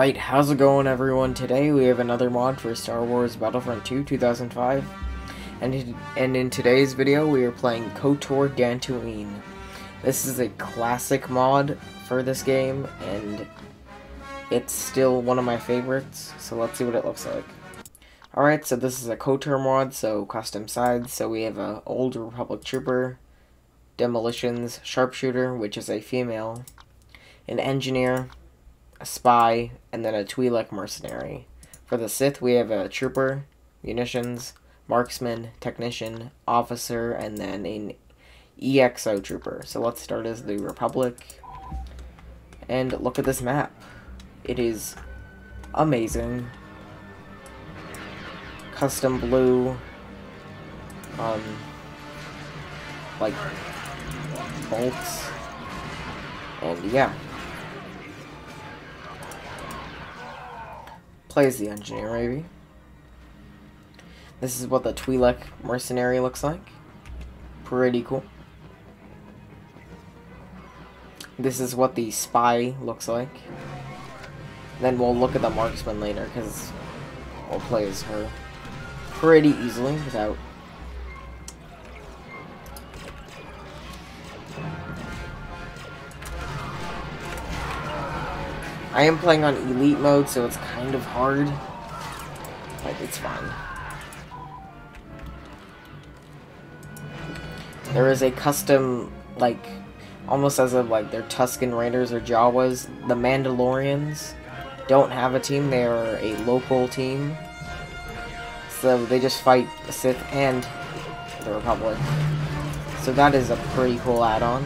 Alright, how's it going everyone? Today we have another mod for Star Wars Battlefront 2 2005. And in today's video we are playing KOTOR Dantooine. This is a classic mod for this game, and it's still one of my favorites, so let's see what it looks like. Alright, so this is a KOTOR mod, so custom sides. So we have a Old Republic Trooper, Demolitions, Sharpshooter, which is a female, an Engineer, a Spy, and then a Twi'lek Mercenary. For the Sith, we have a Trooper, Munitions, Marksman, Technician, Officer, and then an EXO Trooper. So let's start as the Republic. And look at this map. It is amazing. Custom blue, like bolts, and yeah. Plays the Engineer, maybe. This is what the Twi'lek Mercenary looks like. Pretty cool. This is what the Spy looks like. Then we'll look at the Marksman later, because we'll play as her pretty easily without... I am playing on Elite mode, so it's kind of hard, but it's fine. There is a custom, like, almost as of like their Tusken Raiders or Jawas. The Mandalorians don't have a team, they are a local team. So they just fight the Sith and the Republic. So that is a pretty cool add-on.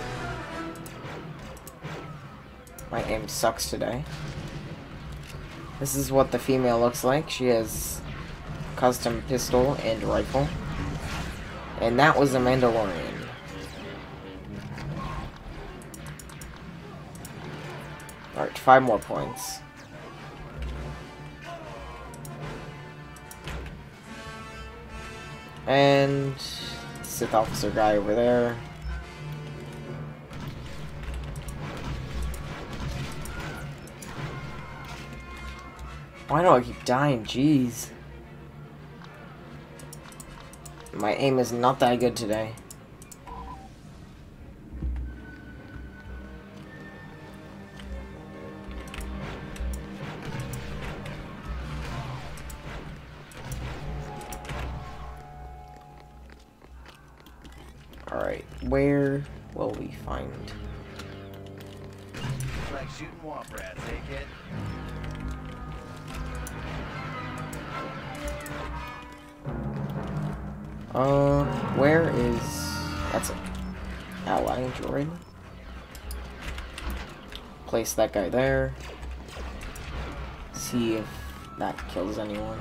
My aim sucks today. This is what the female looks like. She has custom pistol and rifle. And that was a Mandalorian. Alright, 5 more points. And Sith officer guy over there. Why do I keep dying? Jeez. My aim is not that good today. Alright, where will we find? Like shooting womp rats, eh, kid? Where is... That's an ally droid. Place that guy there. See if that kills anyone.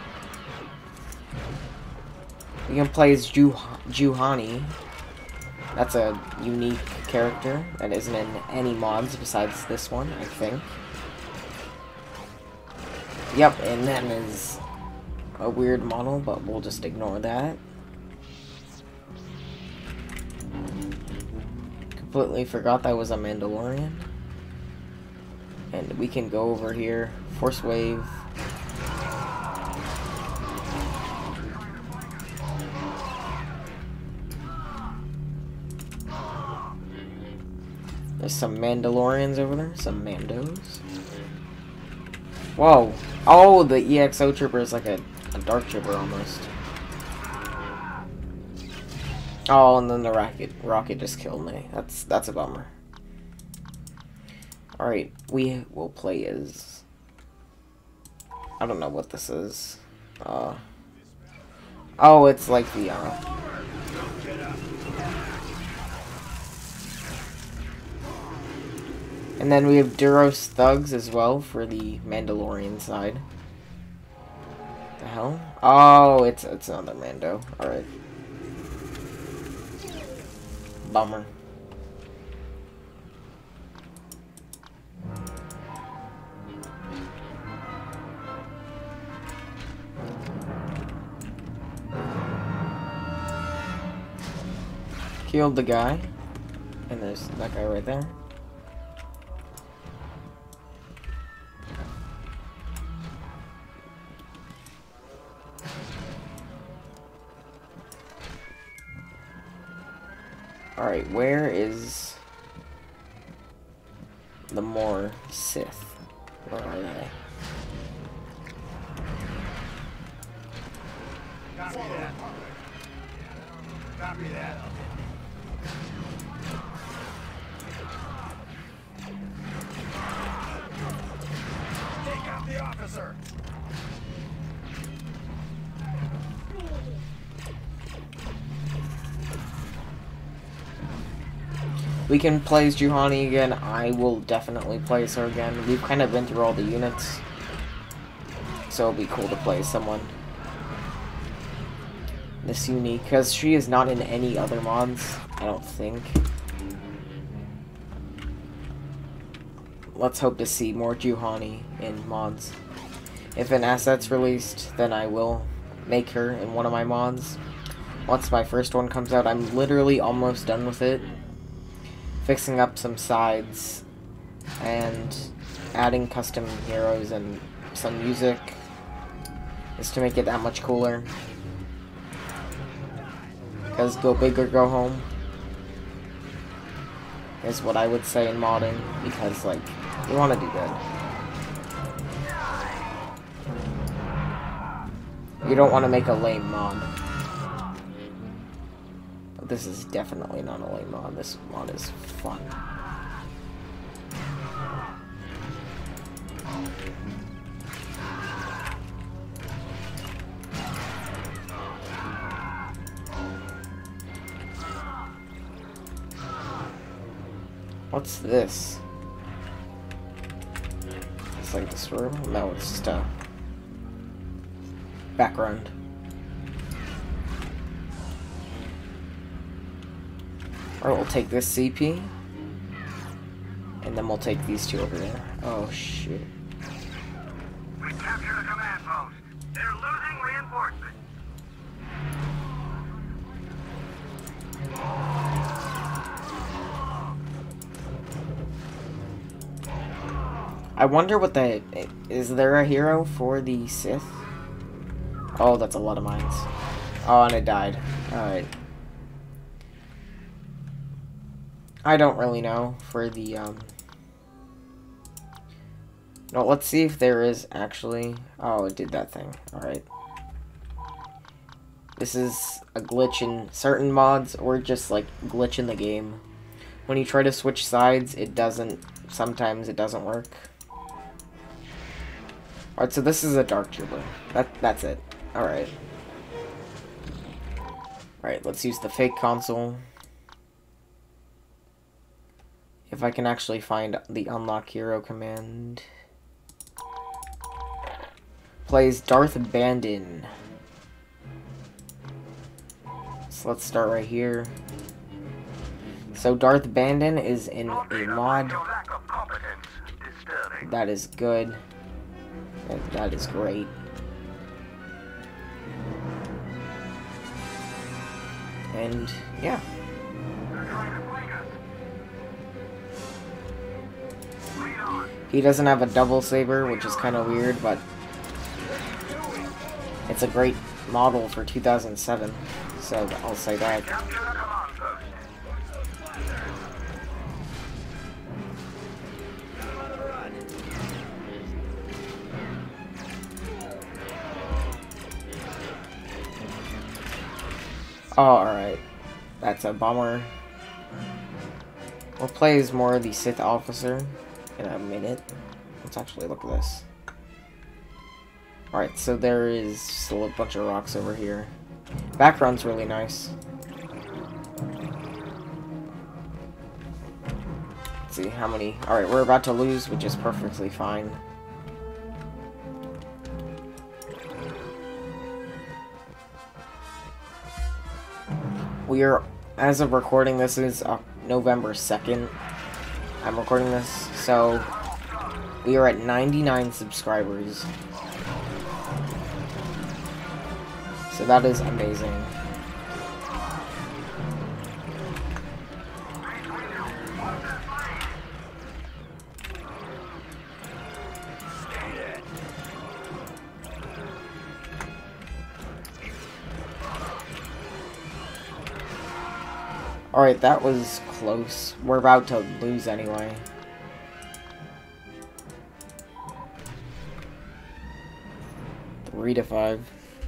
We can play as Juhani. That's a unique character that isn't in any mods besides this one, I think. Yep, and then is a weird model, but we'll just ignore that. Completely forgot that was a Mandalorian. And we can go over here. Force Wave. There's some Mandalorians over there. Some Mandos. Whoa. Oh, the EXO Trooper is like a Dark Trooper almost. Oh, and then the rocket just killed me. That's a bummer. Alright, we will play as... I don't know what this is. Oh, it's like the, And then we have Duros Thugs as well for the Mandalorian side. The hell? Oh, it's another Mando. Alright. Bummer. Killed the guy. And there's that guy right there. Alright, where is the more Sith? Where are they? Copy that. Copy that. Take out the officer. We can play as Juhani again. I will definitely play as her again. We've kind of been through all the units, so it'll be cool to play as someone this unique, because she is not in any other mods, I don't think. Let's hope to see more Juhani in mods. If an asset's released, then I will make her in one of my mods. Once my first one comes out, I'm literally almost done with it. Fixing up some sides and adding custom heroes and some music is to make it that much cooler. Because go big or go home is what I would say in modding, because like, you want to do good. You don't want to make a lame mod. But this is definitely not a lame mod. This mod is fun. What's this? It's like this room? No, it's just a background. Alright, we'll take this CP. And then we'll take these two over there. Oh, shit. We captured a command post. They're losing reinforcements. I wonder what the... Is there a hero for the Sith? Oh, that's a lot of mines. Oh, and it died. Alright. I don't really know for the, No, let's see if there is actually... Oh, it did that thing. Alright. This is a glitch in certain mods, or just, like, glitch in the game. When you try to switch sides, it doesn't... Sometimes it doesn't work. Alright, so this is a Dark Trooper. That's it. Alright. Alright, let's use the fake console. If I can actually find the unlock hero command. Plays Darth Bandon. So let's start right here. So Darth Bandon is in a mod. That is good. That is great. And yeah. He doesn't have a double saber, which is kind of weird, but it's a great model for 2007, so I'll say that. Oh, alright. That's a bummer. We'll play as more of the Sith officer in a minute. Let's actually look at this. Alright, so there is still a bunch of rocks over here. Background's really nice. Let's see how many. Alright, we're about to lose, which is perfectly fine. We are, as of recording, this is November 2nd. I'm recording this, so we are at 99 subscribers. So that is amazing. Alright, that was close. We're about to lose anyway. Three to 5.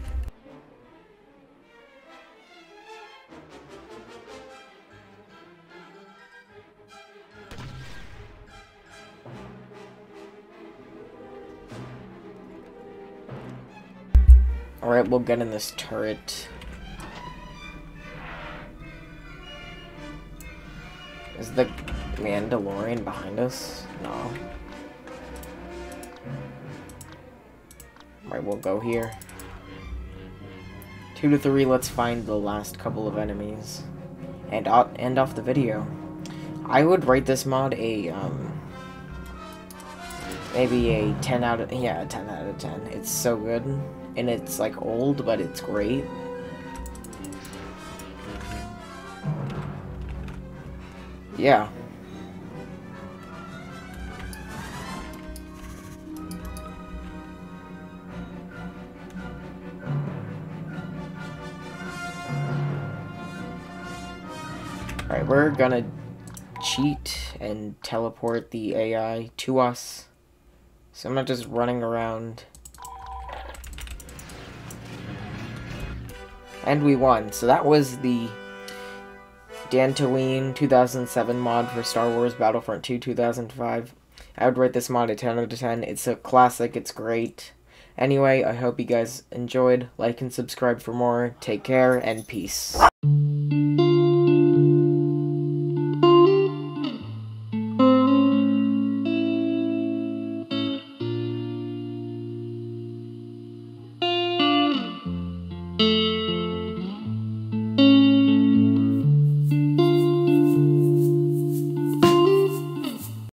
Alright, we'll get in this turret. Is the Mandalorian behind us? No. Alright, we'll go here. 2 to 3, let's find the last couple of enemies. And end off the video. I would rate this mod a, maybe a 10 out of, yeah, a 10 out of 10. It's so good. And it's, like, old, but it's great. Yeah. Alright, we're gonna cheat and teleport the AI to us. So I'm not just running around. And we won. So that was the Dantooine 2007 mod for Star Wars Battlefront 2 2005. I would rate this mod a 10 out of 10. It's a classic. It's great. Anyway, I hope you guys enjoyed. Like and subscribe for more. Take care and peace.